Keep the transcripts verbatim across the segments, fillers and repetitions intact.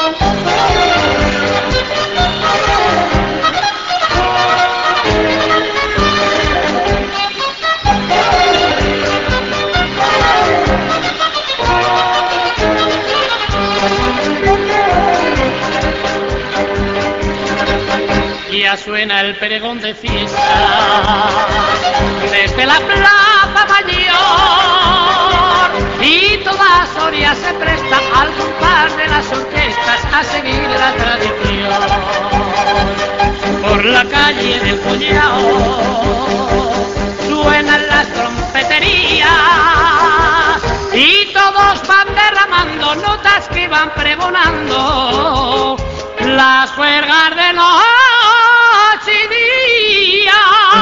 Ya suena el pregón de fiesta desde la plaza mayor y toda Soria se presta al compás de las orquestas a seguir la tradición. Por la calle del Collao suenan las trompeterías y todos van derramando notas que van pregonando las juergas de noche y día.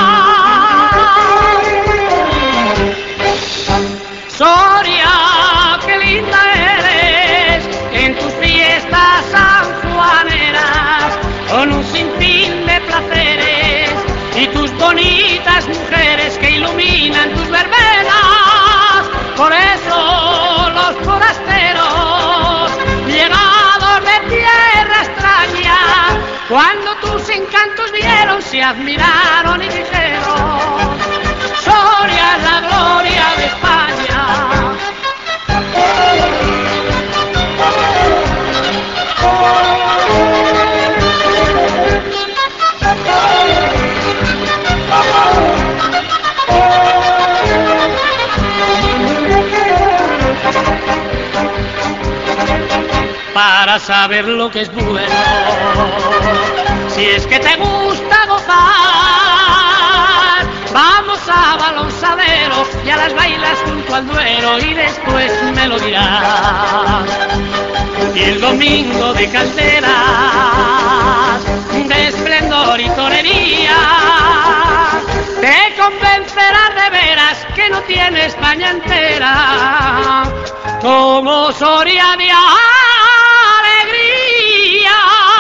Soria, qué linda eres en tus fiestas sanjuaneras, con un sinfín de placeres y tus bonitas mujeres que iluminan tus verbenas. Por eso los forasteros, llegados de tierra extraña, cuando tus encantos vieron, se admiraron y dijeron: Soria es la gloria de España. Para saber lo que es bueno, si es que te gusta gozar, vamos a Balonsadero y a las bailas junto al Duero y después me lo dirás. Y el domingo de calderas, de esplendor y torería, te convencerás de veras que no tiene España entera como Soria de alegría.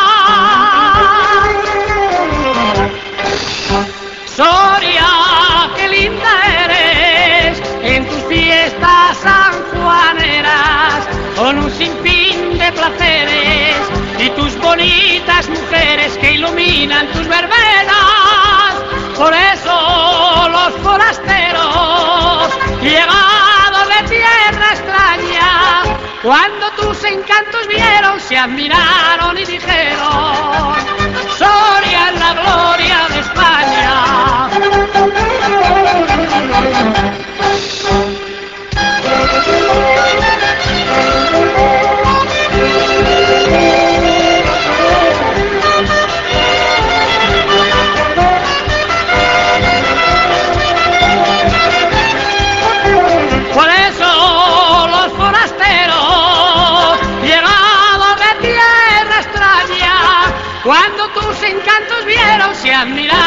Soria, qué linda eres en tus fiestas sanjuaneras, con un sinfín de placeres y tus bonitas mujeres que iluminan tus verbenas. Por eso los forasteros, llegados de tierra extraña, cuando tus encantos vieron, se admiraron y dijeron: Soria es la gloria de España. Por eso los forasteros, llegados de tierra extraña, cuando tus encantos vieron, se admiraron